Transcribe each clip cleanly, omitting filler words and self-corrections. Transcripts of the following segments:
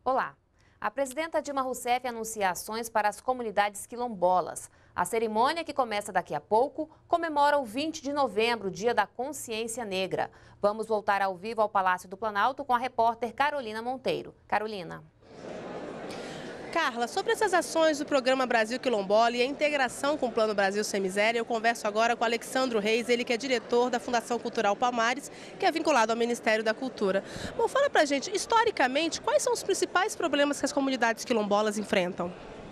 Olá! A presidenta Dilma Rousseff anuncia ações para as comunidades quilombolas. A cerimônia, que começa daqui a pouco, comemora o 20 de novembro, Dia da Consciência Negra. Vamos voltar ao vivo ao Palácio do Planalto com a repórter Carolina Monteiro. Carolina. Carla, sobre essas ações do Programa Brasil Quilombola e a integração com o Plano Brasil Sem Miséria, eu converso agora com Alexandro Reis, ele que é diretor da Fundação Cultural Palmares, que é vinculado ao Ministério da Cultura. Bom, fala pra gente, historicamente, quais são os principais problemas que as comunidades quilombolas enfrentam?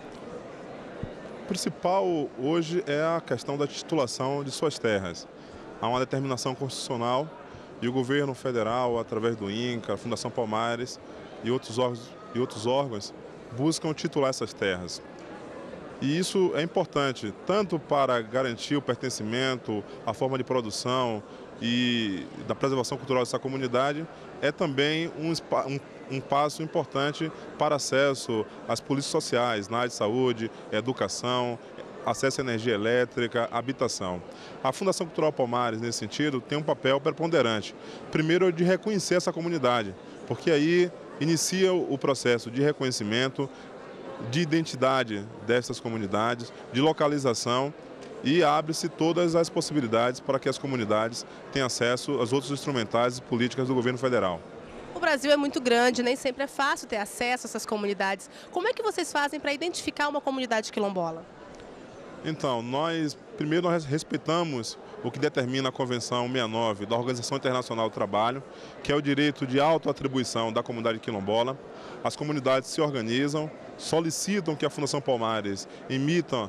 O principal hoje é a questão da titulação de suas terras. Há uma determinação constitucional e o governo federal, através do INCRA, a Fundação Palmares e outros órgãos, buscam titular essas terras. E isso é importante, tanto para garantir o pertencimento, a forma de produção e da preservação cultural dessa comunidade, é também um passo importante para acesso às políticas sociais, na área de saúde, educação, acesso à energia elétrica, habitação. A Fundação Cultural Palmares, nesse sentido, tem um papel preponderante. Primeiro, de reconhecer essa comunidade, porque aí inicia o processo de reconhecimento, de identidade dessas comunidades, de localização e abre-se todas as possibilidades para que as comunidades tenham acesso aos outros instrumentais e políticas do governo federal. O Brasil é muito grande, nem sempre é fácil ter acesso a essas comunidades. Como é que vocês fazem para identificar uma comunidade quilombola? Então, nós respeitamos o que determina a Convenção 69 da Organização Internacional do Trabalho, que é o direito de autoatribuição da comunidade quilombola. As comunidades se organizam, solicitam que a Fundação Palmares emita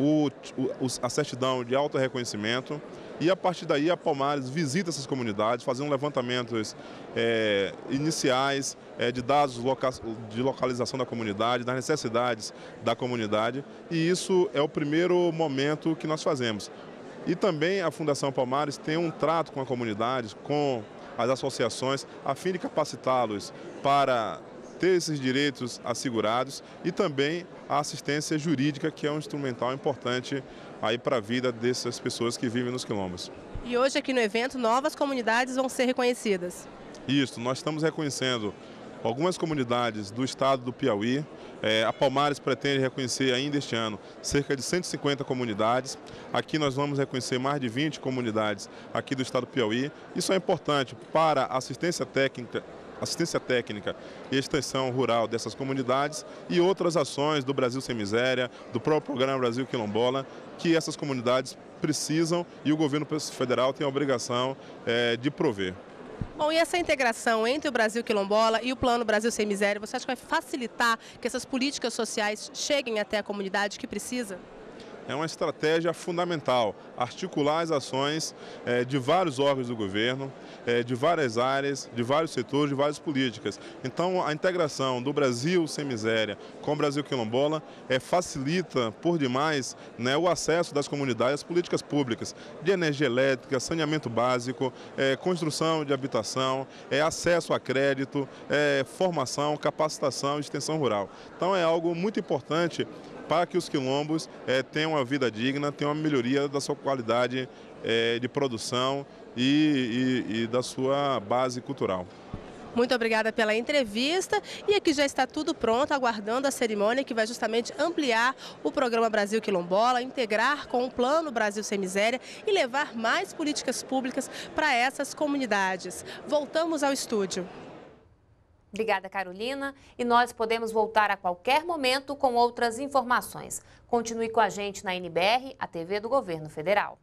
a certidão de autorreconhecimento e, a partir daí, a Palmares visita essas comunidades, fazendo levantamentos iniciais de dados de localização da comunidade, das necessidades da comunidade, e isso é o primeiro momento que nós fazemos. E também a Fundação Palmares tem um trato com a comunidade, com as associações, a fim de capacitá-los para ter esses direitos assegurados e também a assistência jurídica, que é um instrumental importante aí para a vida dessas pessoas que vivem nos quilombos. E hoje aqui no evento, novas comunidades vão ser reconhecidas. Isso, nós estamos reconhecendo algumas comunidades do estado do Piauí. A Palmares pretende reconhecer ainda este ano cerca de 150 comunidades. Aqui nós vamos reconhecer mais de 20 comunidades aqui do estado do Piauí. Isso é importante para a assistência técnica e extensão rural dessas comunidades e outras ações do Brasil Sem Miséria, do próprio Programa Brasil Quilombola, que essas comunidades precisam e o governo federal tem a obrigação de prover. Bom, e essa integração entre o Brasil Quilombola e o Plano Brasil Sem Miséria, você acha que vai facilitar que essas políticas sociais cheguem até a comunidade que precisa? É uma estratégia fundamental, articular as ações de vários órgãos do governo, de várias áreas, de vários setores, de várias políticas. Então, a integração do Brasil Sem Miséria com o Brasil Quilombola facilita por demais, né, o acesso das comunidades às políticas públicas de energia elétrica, saneamento básico, construção de habitação, acesso a crédito, formação, capacitação e extensão rural. Então, é algo muito importante para que os quilombos tenham uma vida digna, tenham uma melhoria da sua qualidade de produção e da sua base cultural. Muito obrigada pela entrevista e aqui já está tudo pronto, aguardando a cerimônia que vai justamente ampliar o Programa Brasil Quilombola, integrar com o Plano Brasil Sem Miséria e levar mais políticas públicas para essas comunidades. Voltamos ao estúdio. Obrigada, Carolina. E nós podemos voltar a qualquer momento com outras informações. Continue com a gente na NBR, a TV do Governo Federal.